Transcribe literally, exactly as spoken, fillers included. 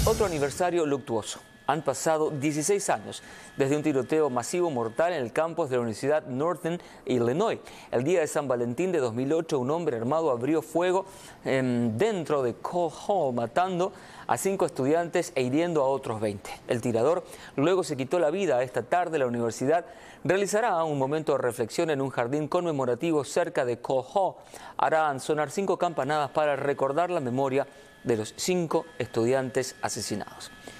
Otro aniversario luctuoso. Han pasado dieciséis años desde un tiroteo masivo mortal en el campus de la Universidad Northern, Illinois. El día de San Valentín de dos mil ocho, un hombre armado abrió fuego eh, dentro de Cole Hall, matando a cinco estudiantes e hiriendo a otros veinte. El tirador luego se quitó la vida. Esta tarde la universidad realizará un momento de reflexión en un jardín conmemorativo cerca de Cole Hall. Harán sonar cinco campanadas para recordar la memoria de los cinco estudiantes asesinados.